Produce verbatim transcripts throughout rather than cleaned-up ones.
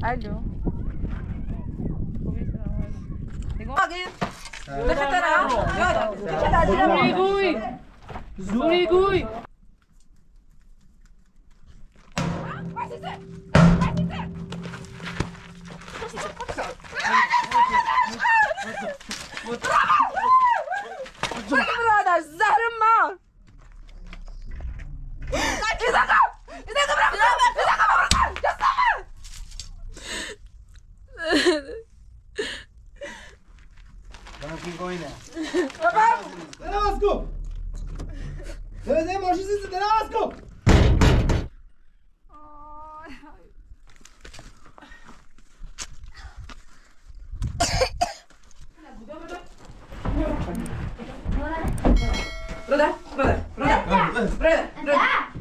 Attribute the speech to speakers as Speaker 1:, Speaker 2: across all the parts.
Speaker 1: الو زوری گوی زوری گوی برادر زهر ما
Speaker 2: keep going now.
Speaker 3: Let's go. Let's go. Let's go. Brother, brother, brother, brother, brother.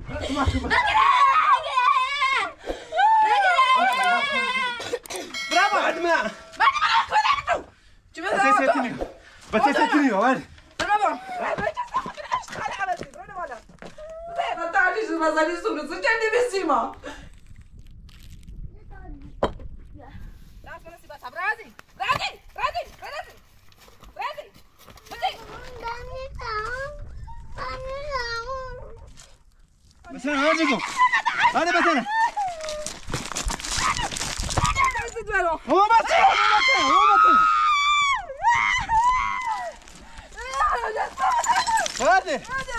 Speaker 3: Bravo. بعد ما. بعد ما كلنا. شوف هذا. بتسيتني. بتسيتني وين؟ برافو. خلي على دي. وين ولا؟ زين انت عايش المزاري سونس كاني بسيما. لا بس بس برازي. برازي. برازي. برازي. برازي. برازي. بس انا هاجيكم. هذا بس انا. هو بس هو بس هو بس هذا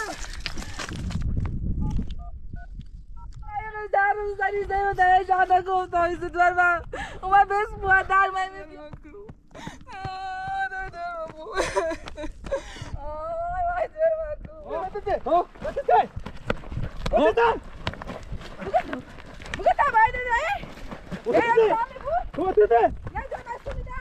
Speaker 3: دار زنی زنی داره جانا گفت آیست دور من اومد بس مادر من میبینم آه دار بابو آه وای دار بابو بده ها بده بده بده بده تا باید نه بده بده بده نه جان است میدم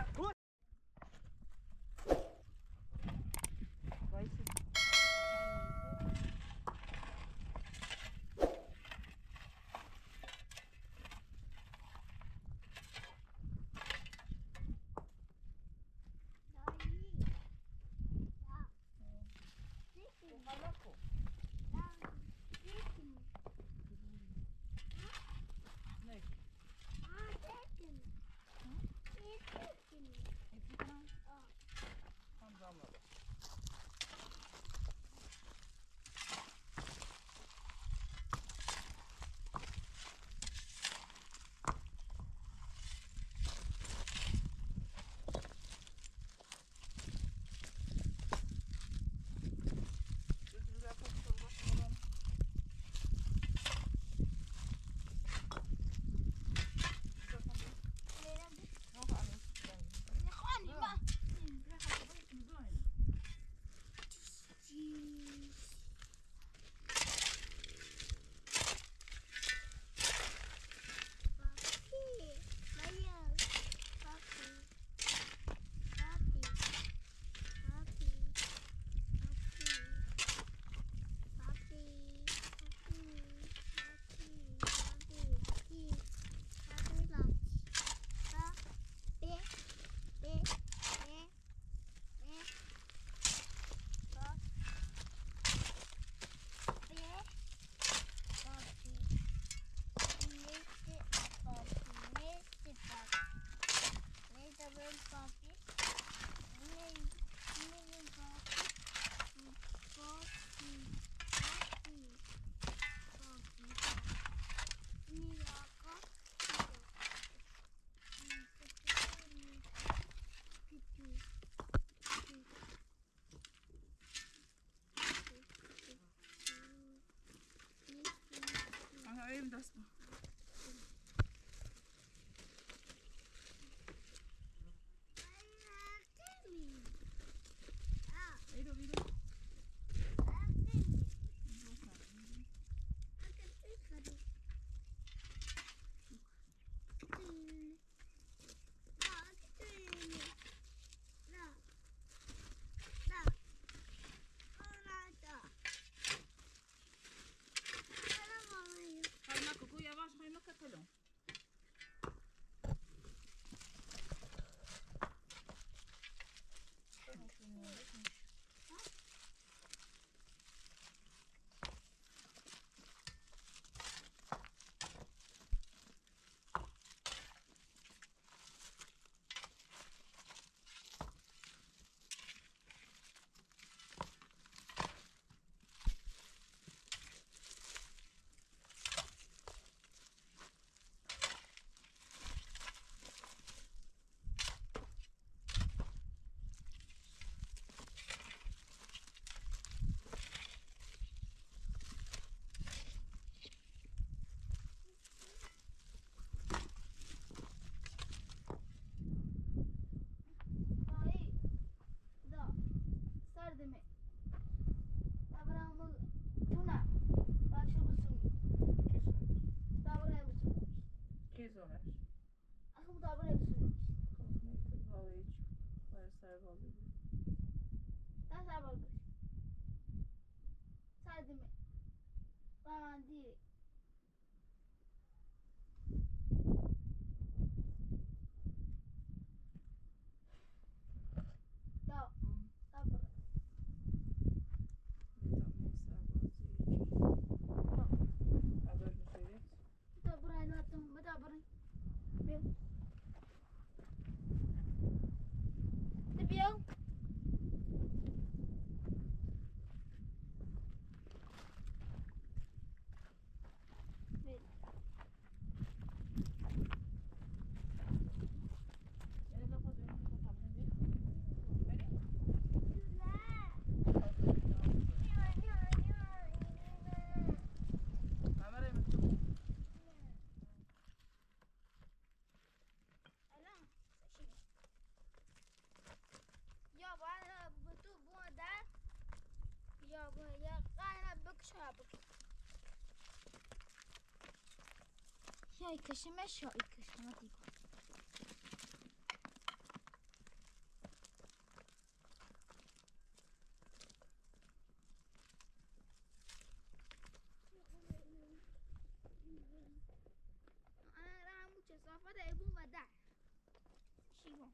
Speaker 4: اخو مطابقه بسوني
Speaker 1: هوایج باید سر با بگیر
Speaker 4: تا سر بال بش سر دمه من دیره دا دا برو
Speaker 1: ویتامین سربازی اول میشه
Speaker 4: دا برو این وقتم دا برو بیا دا بیا یا باید تو بودن یا باید قاینا بکشاب یا کشمش یا کشمتی انا راح اموت صافه يبون ودع شيبون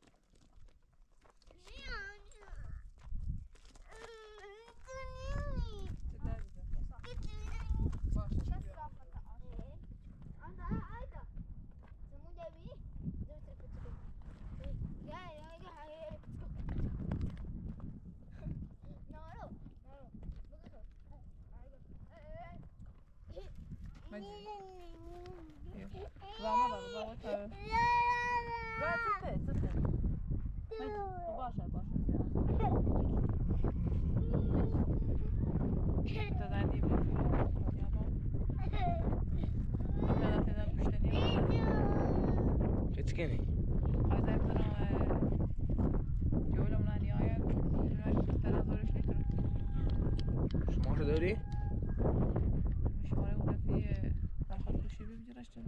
Speaker 1: Vamos, vamos, vamos. Vai, tudo, tudo. Baixa, baixa. تا زندی بگیر تا تا پشتنی
Speaker 2: چه کنی؟
Speaker 1: خواهد بکنم جوال من نیاید تنها زورش نکنم
Speaker 2: شما رو داری؟
Speaker 1: شماره اون دفعه رخواد خوشی بگیرش چرا؟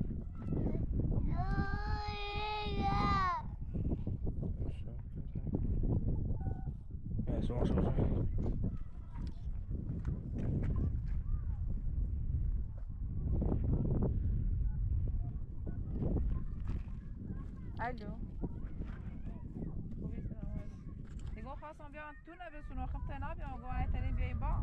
Speaker 2: شما شما شما
Speaker 1: الو خوبی سلام علیکم دیگه خواستم بیام تو نبسون خب تنها بیام گوه ایتنی بیاییم با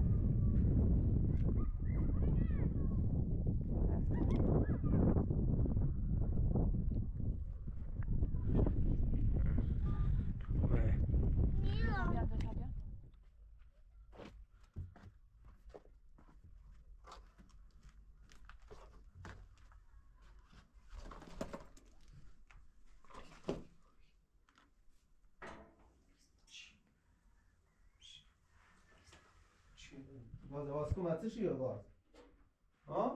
Speaker 1: بیام دو تا بیام
Speaker 5: باز باز کن چه چیه باز ها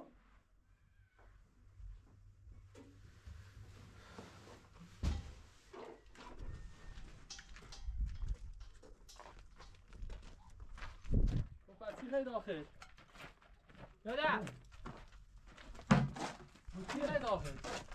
Speaker 6: چی خیلی داخل یادم چی خیلی داخل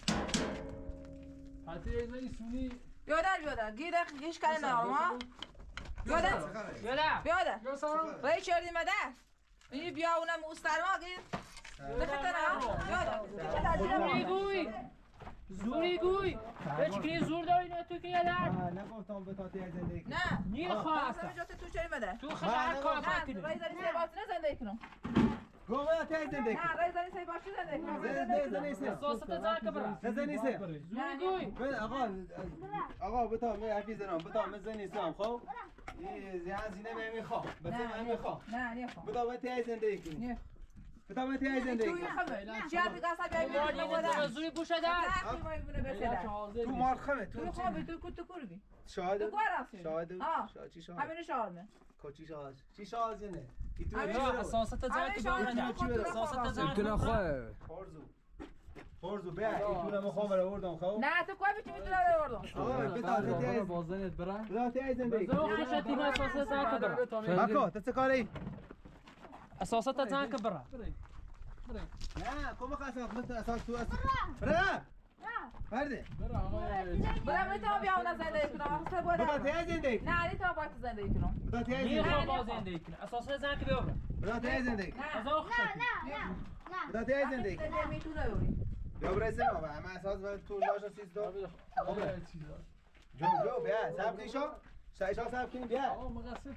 Speaker 6: حتی ایزا ایسونی
Speaker 1: بیادر بیادر گیده گیش کنی نارم ها بیادر
Speaker 6: یادم
Speaker 1: بیادر
Speaker 6: یادم
Speaker 1: رای چردی مده این بیا اونم اوسترما گیر دختر ها بیادر
Speaker 6: زوری گوی زوری گوی هیچ کنی زور داری نه تو که یادم
Speaker 5: نگفتم به تاتی زندگی
Speaker 1: نه
Speaker 6: نیر خواستم
Speaker 1: همه جات تو چری مده
Speaker 6: تو خشن کار
Speaker 1: نه
Speaker 6: کنی
Speaker 1: رای زنی سی باتی نه زندگی کنم
Speaker 5: گو به تاتی زندگی
Speaker 1: نه رای زنی سی باشی زندگی کنم
Speaker 5: زندگی زندگی سه
Speaker 6: سوست زن که برم
Speaker 5: زندگی سه
Speaker 6: زوری گوی
Speaker 5: بله آقا آقا بتا می حرفی زنم بتا می زنی سام خب این زیان زینه می میخوام بس من میخوام
Speaker 1: نه نمیخوام
Speaker 5: بتا به تاتی زندگی کنی
Speaker 1: نه
Speaker 5: بتا به تاتی زندگی
Speaker 1: توی خمه چیار دیگه اصلا بیایی
Speaker 6: مالی
Speaker 1: بودم
Speaker 6: زوری بوشه در
Speaker 1: حقی مایی بونه بسیده
Speaker 5: تو مال خمه تو
Speaker 1: توی خوابی توی کت کرگی
Speaker 5: شاهد
Speaker 1: تو کار رفتی
Speaker 5: شاهد
Speaker 1: آه.
Speaker 5: شاهد چی شاهد
Speaker 1: همینو شعارمه
Speaker 5: کوچی شاهد چی شاهد نه
Speaker 1: همین
Speaker 5: ایتو
Speaker 6: اساست زن که برم اساست زن که برم
Speaker 5: خورزو خورزو بیا ایتو نمیخوام برای آوردم خب
Speaker 1: نه تو کوی بیچی میتونه رو بردم
Speaker 5: آقا بتا تاتی
Speaker 6: بازنت برم
Speaker 5: بتا تاتی زندگی
Speaker 6: زن خوشه تیم اساست زن که برم
Speaker 5: مکو تو چه کاری
Speaker 6: اساست زن که برم
Speaker 5: نه کم خاصم مثل اساس تو اساس برا برده
Speaker 1: برم نیتا بیاونم زندگی کنم سه
Speaker 5: بتا
Speaker 1: بودم
Speaker 5: تیه زندگی کن
Speaker 1: نه نیتا باید زندگی کنم
Speaker 5: بتا تیه زندگی
Speaker 6: میخوام
Speaker 5: کن
Speaker 6: با زندگی کنه اساسا زن که بیارم
Speaker 5: بتا تیه زندگی کن
Speaker 6: از آخ
Speaker 4: نه نه نه نه
Speaker 5: بتا تیه زندگی کن
Speaker 1: زندگی میتونه بوری
Speaker 5: یا برای سه نامه همه اساس باید طول داشت و سیز داشت جو جو بیا سب کنیشو شایشا سب کنی بیا
Speaker 6: آقا مقصد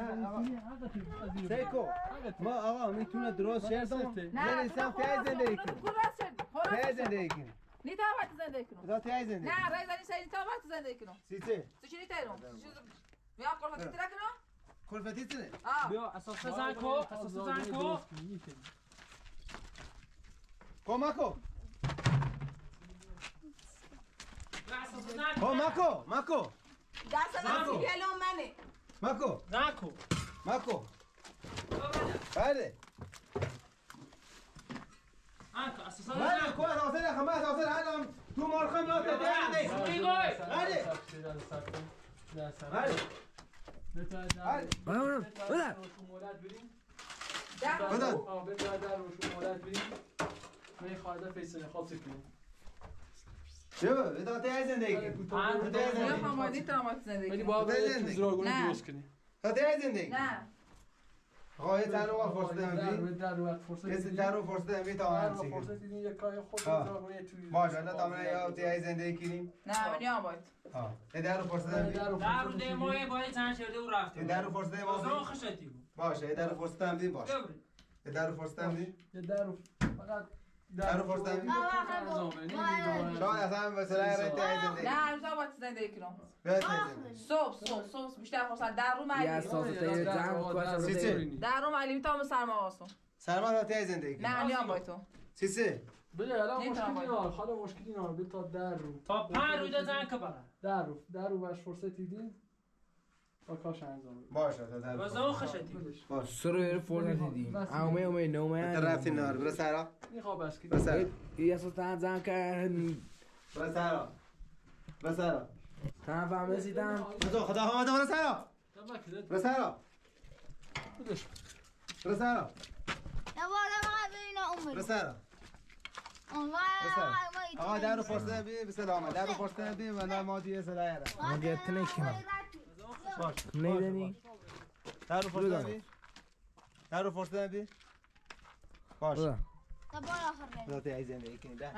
Speaker 5: سیکو ما آقا میتونه درست شرط کنم
Speaker 1: نه
Speaker 5: نمیستم تیه زندگی کن
Speaker 1: خلاص شد
Speaker 5: تیه زندگی کن
Speaker 1: نیتا باید زندگی کنم
Speaker 5: بتا تیه زندگی
Speaker 1: نه رای زنی سعی نیتا باید زندگی کنم
Speaker 5: سیچه
Speaker 1: تو چی نیتا ایرم بیا قرفتی ترک کنم
Speaker 5: کلفتی چنه
Speaker 1: آه
Speaker 6: بیا اساسا زن کو اساسا زن کو
Speaker 5: کمکو
Speaker 6: اساسا زن
Speaker 5: کو ماکو ماکو
Speaker 1: دست من سیگلو منه
Speaker 5: ماکو
Speaker 6: زن کو
Speaker 5: ماکو بله
Speaker 6: انکو اساسا
Speaker 5: بله
Speaker 6: زن
Speaker 5: کو اساسا خمه اساسا الان تو مارخم لا تیه زندگی
Speaker 6: زوری گوی
Speaker 5: بله بله بله
Speaker 2: برم برم
Speaker 5: چه بتا تیه زندگی کن بتا تیه
Speaker 1: بیا
Speaker 5: زندگی
Speaker 1: خواهم نیتا باید زندگی
Speaker 7: ولی
Speaker 1: کنم
Speaker 7: باید
Speaker 5: بزن
Speaker 7: تو
Speaker 5: دیگه.
Speaker 7: زراغونی
Speaker 1: نه.
Speaker 7: درست کنی.
Speaker 5: بتا تیه زندگی
Speaker 1: نه
Speaker 5: آقا یه تن رو فرصت
Speaker 7: در
Speaker 5: نمیدی
Speaker 7: در وقت فرصت
Speaker 5: یه
Speaker 7: دیدی.
Speaker 5: تن رو فرصت نمیدی تا
Speaker 7: در
Speaker 5: هم
Speaker 7: وقت
Speaker 5: چی
Speaker 7: فرصت دیدی یک کاری خود
Speaker 5: آه.
Speaker 7: زراغونی توی
Speaker 5: باشه الان تا من یا تیه زندگی کنیم
Speaker 1: نه من یا باید
Speaker 5: ها یه در رو فرصت
Speaker 7: در
Speaker 5: نمیدی
Speaker 7: در
Speaker 6: در رو
Speaker 7: فرصت
Speaker 6: دیمای
Speaker 7: دیدی.
Speaker 6: باید زن شده و رفته
Speaker 5: یه در رو فرصت
Speaker 6: از آن
Speaker 5: نمیدی
Speaker 6: خشتی بود
Speaker 5: باشه یه در رو فرصت نمیدی باشه
Speaker 6: ببرید
Speaker 5: یه در رو فرصت نمیدی
Speaker 7: یه در رو فقط
Speaker 5: در رو فرصت نمیدی شاید اصلا مثلا رای تیه زندگی
Speaker 1: نه روزا باید زندگی کنم
Speaker 5: بیا تیه زندگی
Speaker 1: صبح صبح صبح بیشتر فرصت در رو
Speaker 2: یه
Speaker 1: ملی
Speaker 2: اساس تیه زن کو اساس
Speaker 5: سی
Speaker 2: تیه
Speaker 5: چه
Speaker 1: در رو ملی میتونم سرما واسم
Speaker 5: سرما تا تیه زندگی
Speaker 1: نه
Speaker 5: کنیم
Speaker 1: نیا باید تو
Speaker 5: سی سه
Speaker 7: بیا الان
Speaker 1: نمیتونم
Speaker 7: مشکلی
Speaker 1: باید.
Speaker 7: نار حالا مشکلی نار بیا تا در رو
Speaker 6: تا پنج روز زن که برن
Speaker 7: در رو در رو باش فرصت دیدی با کاش انجام بده
Speaker 5: باشه تا در رو
Speaker 6: از
Speaker 5: فرصت.
Speaker 6: آن خشتی بود
Speaker 5: باشه
Speaker 2: سر فرصت دیدیم اومه اومه نومه
Speaker 5: تا رفتی نار برو سرا
Speaker 7: میخواب بس که
Speaker 5: برو سرا
Speaker 2: یه اساس تن زن که
Speaker 5: برو سرا برو سرا
Speaker 2: تن فهم رسیدم
Speaker 5: برو خدا حامد برو سرا برو سرا
Speaker 7: بدش
Speaker 5: برو سرا
Speaker 4: يا بابا ما بينا
Speaker 5: برو
Speaker 4: أمي
Speaker 5: سرا آقا در رو فرصت بی به سلامه در رو فرصت بی ولی ما دیگه سلایه را
Speaker 2: ما گرت نکنم
Speaker 5: باش
Speaker 2: نیدنی
Speaker 5: در رو فرصت بی در رو فرصت بی باش
Speaker 2: برو
Speaker 4: طب ولا آخر
Speaker 5: لا تیه زندگی کنی ده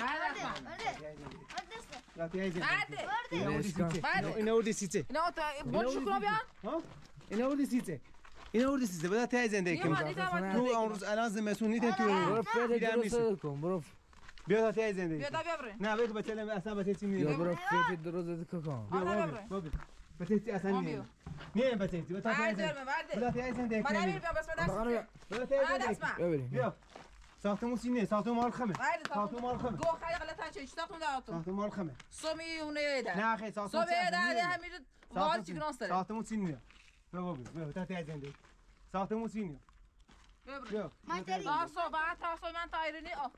Speaker 4: ورده
Speaker 5: لا تیه زندگی
Speaker 1: بعده
Speaker 5: اینا اودی سیچه
Speaker 1: بعده
Speaker 5: اینا اودی سیچه
Speaker 1: اینا تو بولشو کنم بیان
Speaker 5: ها اینا اودی سیچه اینا اودی سیچه بذار تیه زندگی
Speaker 1: نیما
Speaker 5: کنی
Speaker 1: نیتا باید
Speaker 5: تو
Speaker 1: زندگی
Speaker 5: اون
Speaker 1: کنم
Speaker 5: روز الان زمستون نیست تو
Speaker 2: برو فعل
Speaker 5: دیدم نیست.
Speaker 2: درست کن برو
Speaker 5: بیا تا تیه زندگی
Speaker 1: بیا
Speaker 5: کن.
Speaker 1: دا بیا بره
Speaker 5: نه بگو بچه لم اصلا بچه چی
Speaker 2: یا
Speaker 5: میره
Speaker 2: برو فعل درست کن
Speaker 5: بیا
Speaker 1: آره،
Speaker 5: بابا
Speaker 1: ببره.
Speaker 5: بابا بچه چی اصلا
Speaker 1: آن
Speaker 5: میره
Speaker 1: بیا.
Speaker 5: نه بچه چی بتا تیه
Speaker 1: بعد
Speaker 5: زندگی
Speaker 1: جرمه بعده
Speaker 5: بتا تیه زندگی
Speaker 1: من
Speaker 5: کنی
Speaker 1: نمیر بیام بس من
Speaker 2: بقانو
Speaker 1: دست
Speaker 5: بتا تیه
Speaker 1: آه،
Speaker 5: زندگی
Speaker 1: دست من.
Speaker 2: ببریم
Speaker 5: بیا ساختمون سینه ساختمون مال خمه
Speaker 1: بعد
Speaker 5: ساختمون مال خمه
Speaker 1: گو خیلی غلطن چه ساختم دهاتم
Speaker 5: ساختمون مال خمه
Speaker 1: سومی اونه ده
Speaker 5: نه خیلی ساختمون
Speaker 1: صبح ده ده همین وال چیکار است
Speaker 5: ساختمون سینه بیا بابا بیا بتا تیه زندگی ساختمون سینه
Speaker 1: ببر
Speaker 5: بیا
Speaker 4: ما تري
Speaker 1: تا صبح بعد تا صبح من تایرنی آه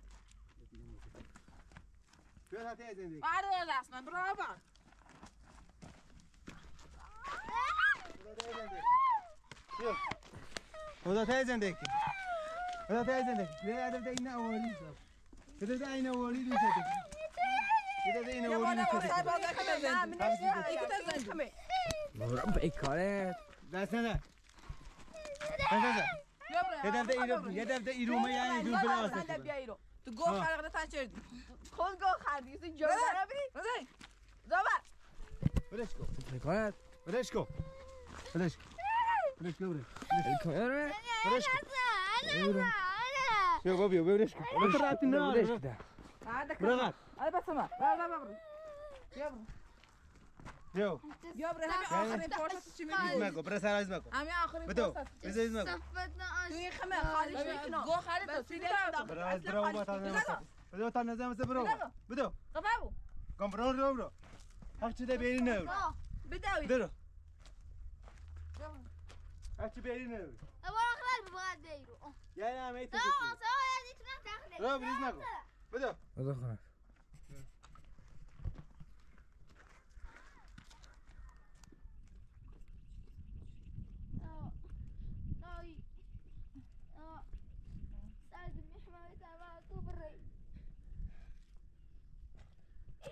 Speaker 5: بیا تا تیه زندگي
Speaker 1: بعد دست من برابر
Speaker 5: ودا تای زندگی ودا تای زندگی بیا دم این اولی بده ده این اولی دوست بده ده این
Speaker 1: یه
Speaker 5: اولی
Speaker 1: بالا
Speaker 5: دوست
Speaker 1: واسه باز کنم نه یکی تا زنده
Speaker 2: برو به کارت
Speaker 5: دست نه دست نه
Speaker 1: یه
Speaker 5: یه دفعه ایرو یه دفعه ایرومه یعنی دو بلا واسه
Speaker 1: بیا ایرو تو گو خلق تا چردی
Speaker 8: خود گو خردی سی جواب نبری
Speaker 1: رضای
Speaker 8: زبر
Speaker 5: ولش کو
Speaker 2: به کارت
Speaker 5: ولش کو ولش کو ولش کو
Speaker 2: به کارت
Speaker 5: ولش کو
Speaker 4: أنا أنا
Speaker 5: بیا بابا بیا ولش کو ولش رات نه
Speaker 2: ولش کده
Speaker 1: عندك
Speaker 5: برغت
Speaker 1: هاي بس ما لا لا ببر يا بر
Speaker 5: بیا
Speaker 1: يا بر همي اخر فرصه چی میگی
Speaker 5: مگو برا سر از مگو
Speaker 1: همي اخر
Speaker 5: بدو
Speaker 1: فرصه
Speaker 5: بزا از مگو
Speaker 4: صفتنا
Speaker 1: توی خمه خالیش میکنم گو خالد تو سیده
Speaker 5: برا از برا ما تا نمیشه بدو تا نزدم سه برو بدو
Speaker 1: قفابو
Speaker 5: کام برو رو برو هر چی ده بیرین نه
Speaker 1: بداوي
Speaker 5: درو هر چی بیرین نه
Speaker 4: أبغى أخلال ببغى دايرو
Speaker 5: یا نه میت
Speaker 4: سوا سوا يا دي تنا تاخذ
Speaker 5: رو بریز مگو بدو
Speaker 2: بدو خلاص
Speaker 4: ناي سعد محمد تبع كبري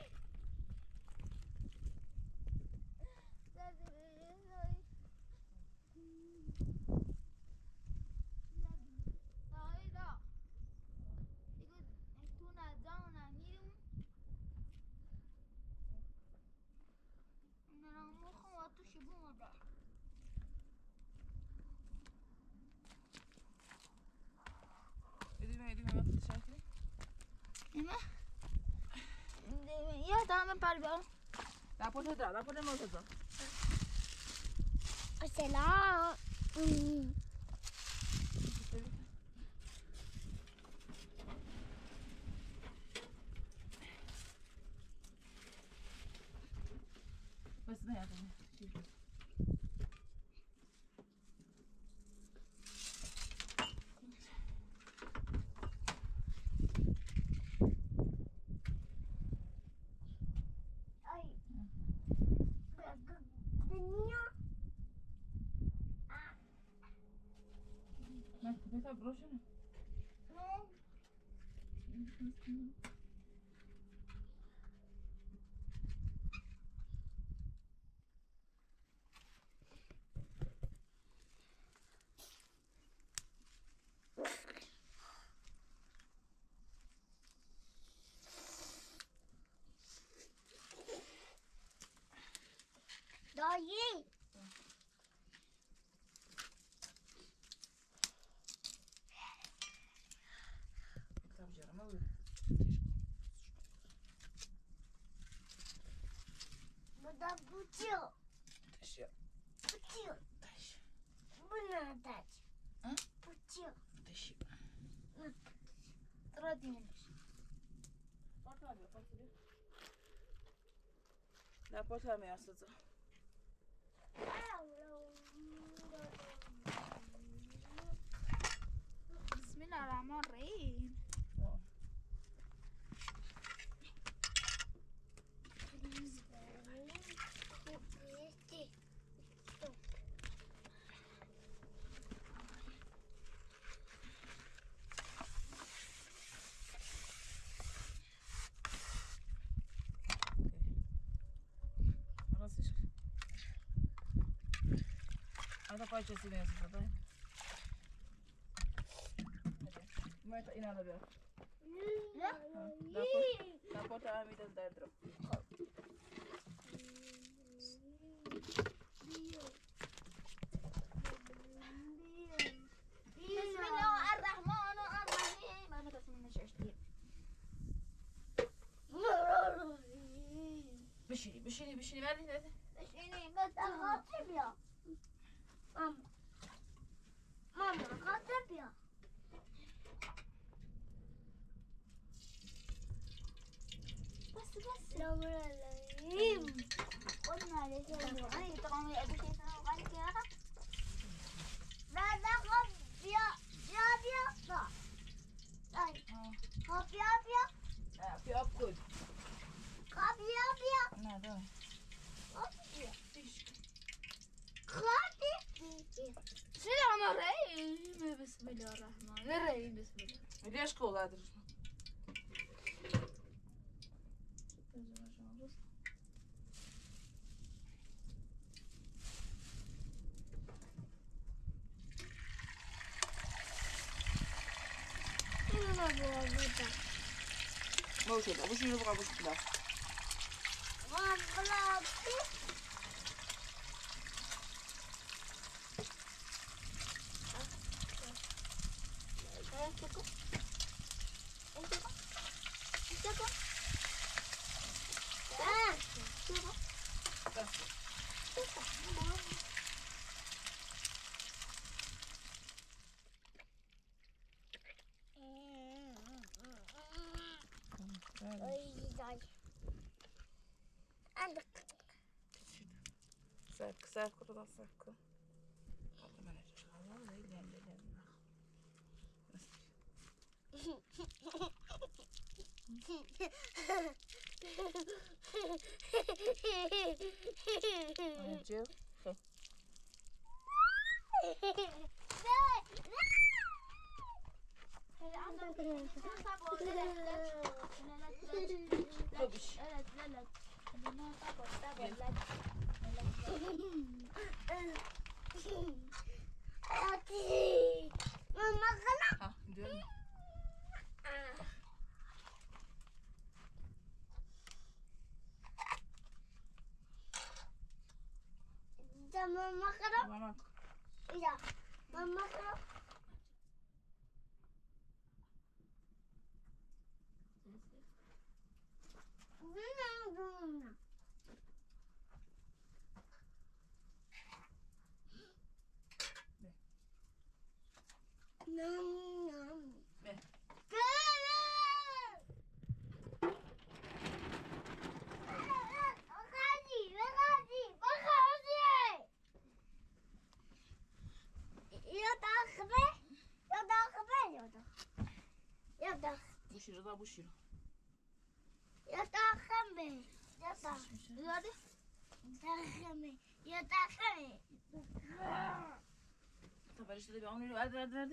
Speaker 4: باشی بوده
Speaker 1: ادیمه ادیمه وقت شکلی
Speaker 4: ایمه یا دامه پر بیارم
Speaker 1: راپورت دا راپورت موزه دا
Speaker 4: سلام
Speaker 1: بس ما يعرفني ما تبيتها بروشنا
Speaker 4: دایی
Speaker 1: كتاب جرمه
Speaker 4: بودا بوچیو
Speaker 1: تشيا
Speaker 4: بوچیو
Speaker 1: تش
Speaker 4: بنا تاج
Speaker 1: ها
Speaker 4: بوچیو
Speaker 1: تشيا
Speaker 4: تردینش
Speaker 1: لا بوتها ما يصدق
Speaker 4: بسم الله الرحمن الرحیم
Speaker 1: خلاص هذا بايش يصير يصير طيب ما يطينا على بير
Speaker 4: لا
Speaker 1: لا بوتا عميد الدردرو
Speaker 4: بسم الله الرحمن الرحیم انا بس منش اشتري
Speaker 1: بشيني بشيني بشيني بعدين بعدين
Speaker 4: بشینی خاطر بیا ماما ماما خاطر بیا بس بس لا ولا قلنا عليك انا طبعا ابي شيء قال لك يا لا لا خب بيا بيا بيا طيب خب بيا بيا
Speaker 1: في أبكر
Speaker 4: خب بيا بيا
Speaker 1: ما ده
Speaker 4: خب بيا خاطر بسم الله الرحمن الرحيم بسم الله الرحمن الرحيم بسم الله
Speaker 1: ليش كول هذا
Speaker 4: ما بوابته
Speaker 1: موجود أبو شنو نبغى أبو شكله
Speaker 4: ما بلابتي انتكم انتكم انتكم اه عندك
Speaker 1: ساك ساك كل ساك والله ما نجح والله زي اللي عندنا جو خبش
Speaker 4: ماما خلاص
Speaker 1: ها دول
Speaker 4: ماما خرب
Speaker 1: ماما
Speaker 4: إذا ماما خرب نعم نعم
Speaker 1: به.
Speaker 4: بخازي بخازي بخازي يا داخبه يا داخبه يا داخ يا داخ
Speaker 1: بوشي رضا بوشي رو
Speaker 4: يا داخبه يا داخ يا داخبه يا داخبه
Speaker 1: طب برش ده بيعوني له قاعد قاعد قاعد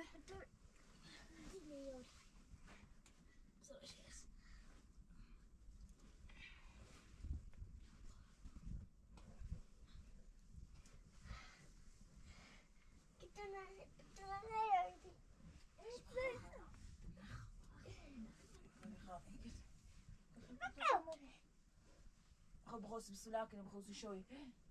Speaker 1: خب بخوص بسلاكن بخوص شوي